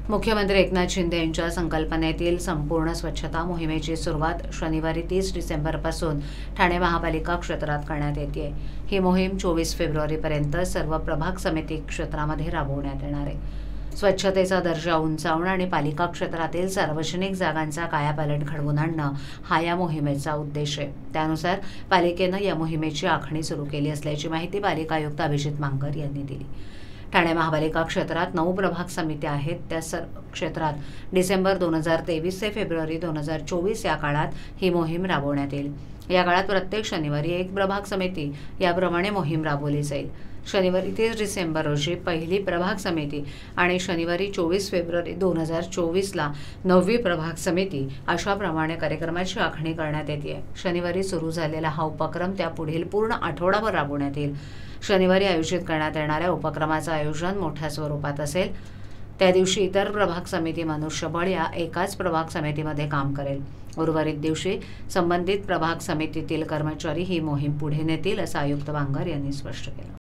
मुख्यमंत्री एकनाथ शिंदे यांच्या संकल्पनेतील संपूर्ण स्वच्छता मोहिमेची सुरुवात शनिवारी 30 डिसेंबरपासून ठाणे महापालिका क्षेत्रात करण्यात येते। ही मोहीम 24 फेब्रुवारीपर्यंत सर्व प्रभाग समिती क्षेत्रामध्ये राबवण्यात येणार आहे। स्वच्छतेचा दर्जा उंचावणं आणि पालिका क्षेत्रातील सार्वजनिक जागांचा कायापालट घडवून आणणं हा या मोहिमेचा उद्देश आहे। त्यानुसार पालिकेनं या मोहिमेची आखणी सुरू केली असल्याची माहिती पालिका आयुक्त अभिजित मांगर यांनी दिली। ठाणे महापालिका क्षेत्रात 9 प्रभाग समित्या आहेत। त्या सर्व क्षेत्रात डिसेंबर 2023 ते फेब्रुवारी 2024 या काळात ही मोहीम राबवण्यात येईल। या काळात प्रत्येक शनिवारी एक प्रभाग समिती याप्रमाणे मोहीम राबवली जाईल। शनिवारी 30 डिसेंबर रोजी पहिली प्रभाग समिती आणि शनिवारी 24 फेब्रुवारी 2024ला 9वी प्रभाग समिती अशाप्रमाणे कार्यक्रमाची आखणी करण्यात येते। शनिवारी सुरू झालेला हा उपक्रम त्या पुढील पूर्ण आठवडाभर राबवण्यात येईल। शनिवारी आयोजित करण्यात येणाऱ्या उपक्रमाचं आयोजन मोठ्या स्वरूपात असेल। त्या दिवशी इतर प्रभाग समिती मनुष्यबळ या एकाच प्रभाग समितीमध्ये काम करेल। उर्वरित दिवशी संबंधित प्रभाग समितीतील कर्मचारी ही मोहीम पुढे नेतील असं आयुक्त मांगर यांनी स्पष्ट केलं।